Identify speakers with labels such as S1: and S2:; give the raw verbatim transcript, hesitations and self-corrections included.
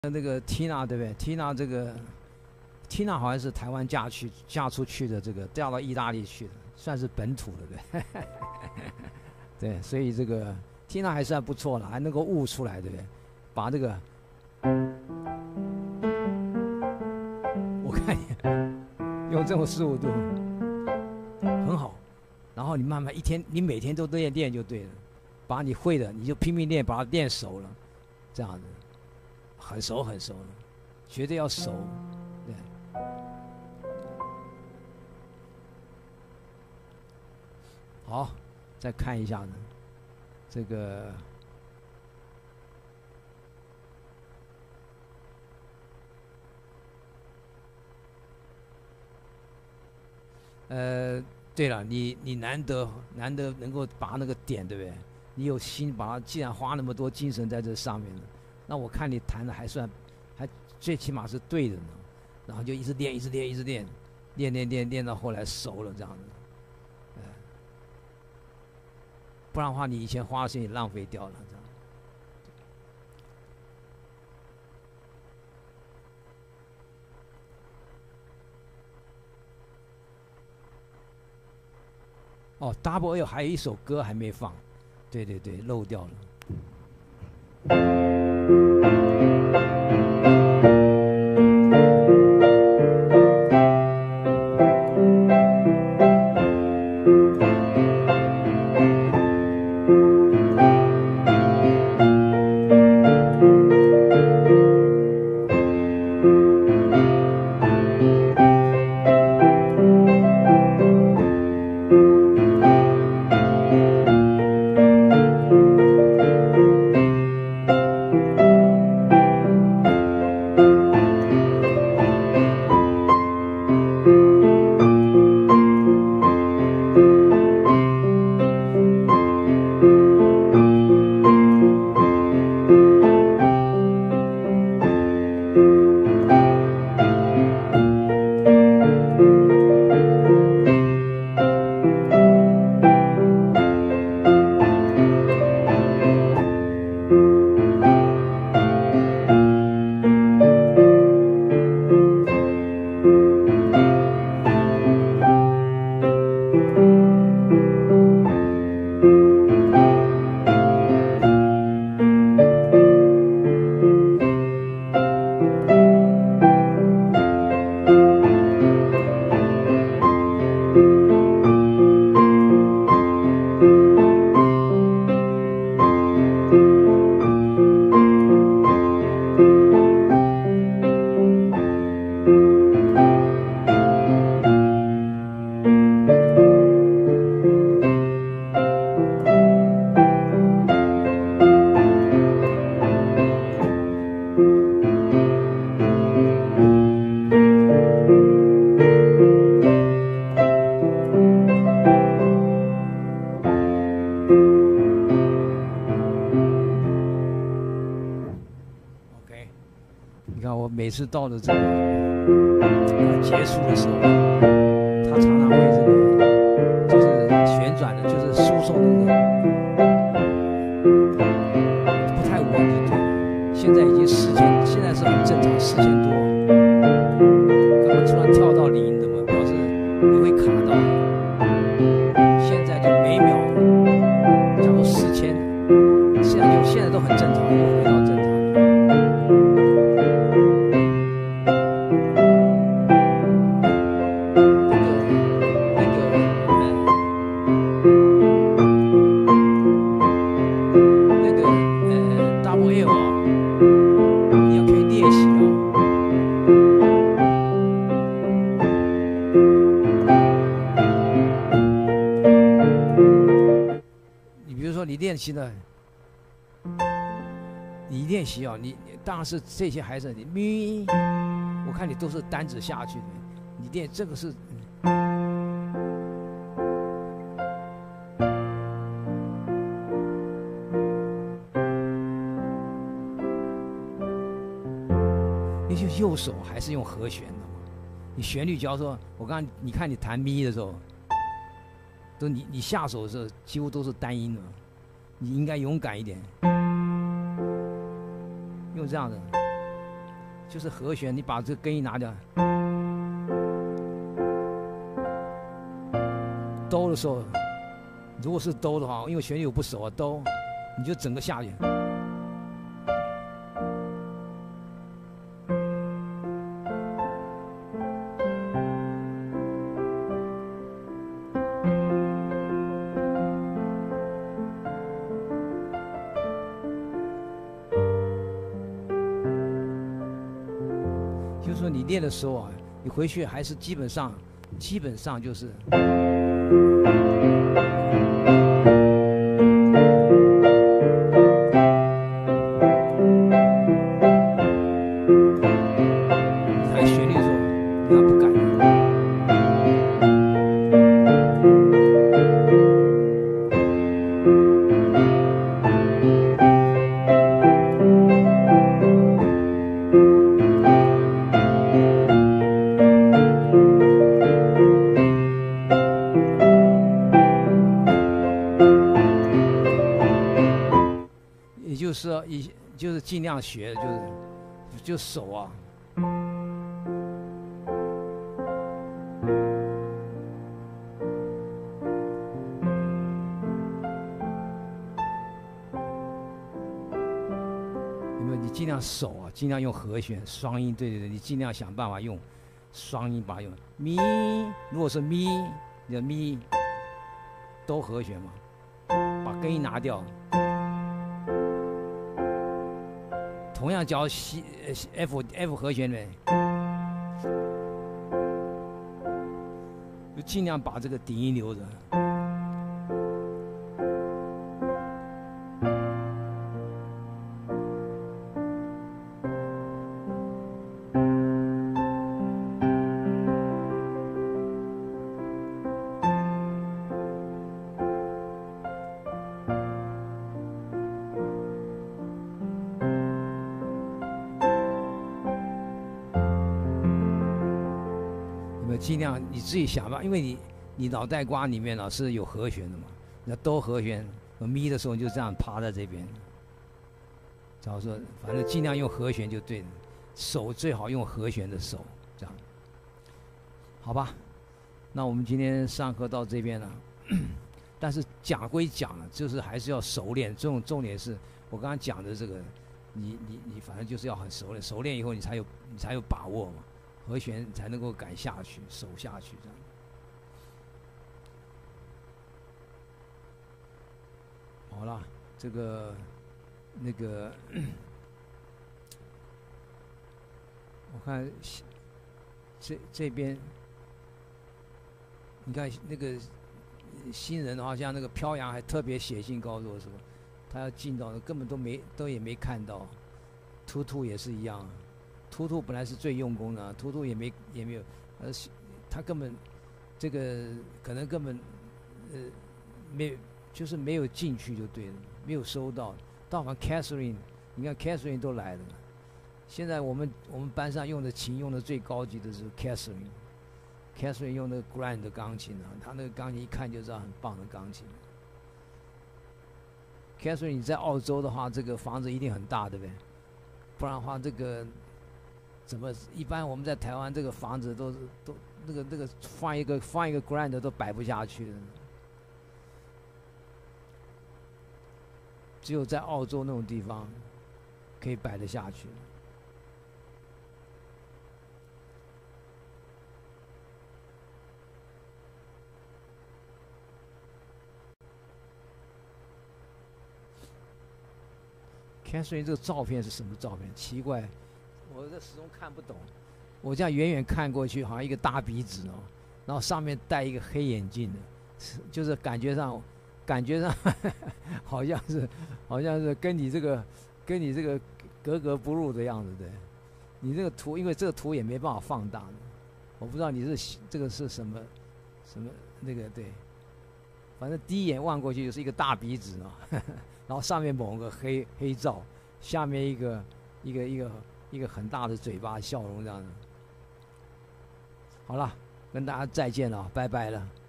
S1: 那个 Tina 对不对 ？Tina 这个 Tina 好像是台湾嫁去嫁出去的，这个嫁到意大利去的，算是本土的，对不对？对，所以这个 Tina 还算不错了，还能够悟出来，对不对？把这个，我看你用这种十五度很好，然后你慢慢一天，你每天都练练就对了，把你会的你就拼命练，把它练熟了，这样子。很熟很熟了，绝对要熟，对。好，再看一下呢，这个呃，对了，你你难得难得能够把那个点，对不对？你有心把它，既然花那么多精神在这上面了。那我看你弹的还算，还最起码是对的呢，然后就一直练，一直练，一直练，练练练练到后来熟了这样子，呃，不然的话你以前花的钱也浪费掉了这样。哦 ，Double L 还有一首歌还没放，对对对，漏掉了。每次到了这个要结束的时候，他常常会这个就是旋转的，就是输送的那个不太稳的，对。现在已经四千，现在是很正常，四千多。刚刚突然跳到零的嘛，表示你会卡到。现在就每秒，假如四千，现在就现在都很正常，又回到正常。练习的，你练习啊，你当然是这些孩子，你咪，我看你都是单指下去的，你练这个是，你就右手还是用和弦的嘛，你旋律教说，我刚刚你看你弹咪的时候，都你你下手的时候几乎都是单音的。你应该勇敢一点，用这样的， 就是和弦，你把这个根一拿掉，哆的时候，如果是哆的话，因为旋律我不熟啊，哆，你就整个下去。就是说你练的时候啊，你回去还是基本上，基本上就是，你弹旋律的时候，你要不改。就是一就是尽量学，就是就手啊，有没有？你尽量手啊，尽量用和弦双音，对对对，你尽量想办法用双音把它用咪。如果是咪，你的咪都和弦嘛，把根音拿掉。同样教 C F F 和弦的，就尽量把这个底音留着。尽量你自己想吧，因为你你脑袋瓜里面呢、啊、是有和弦的嘛，那哆和弦和咪的时候你就这样趴在这边。假如说反正尽量用和弦就对了，手最好用和弦的手，这样，好吧？那我们今天上课到这边了，但是讲归讲了，就是还是要熟练。这种重点是我刚刚讲的这个，你你你反正就是要很熟练，熟练以后你才有你才有把握嘛。和弦才能够改下去，手下去这样。好了，这个那个，我看这这边，你看那个新人好像那个飘扬还特别写信告诉我说，他要进到根本都没都也没看到，突突也是一样。突突本来是最用功的、啊，突突也没也没有，呃，他根本这个可能根本呃没就是没有进去就对了，没有收到。到好像 Catherine， 你看 Catherine 都来了，现在我们我们班上用的琴用的最高级的是 Catherine，Catherine 用那个 Grand 的钢琴啊，他那个钢琴一看就知道很棒的钢琴。Catherine 你在澳洲的话，这个房子一定很大，对不对？不然的话这个。怎么？一般我们在台湾这个房子都是都那个那个放一个放一个 grand 都摆不下去的，只有在澳洲那种地方可以摆得下去。看所以这个照片是什么照片？奇怪。我这始终看不懂，我这样远远看过去，好像一个大鼻子哦，然后上面戴一个黑眼镜的，就是感觉上，感觉上呵呵好像是，好像是跟你这个，跟你这个格格不入的样子，对。你这个图，因为这个图也没办法放大的，我不知道你是这个是什么，什么那个对，反正第一眼望过去就是一个大鼻子啊，然后上面某个黑黑罩，下面一个一个一个。一个很大的嘴巴，笑容这样的。好了，跟大家再见了，拜拜了。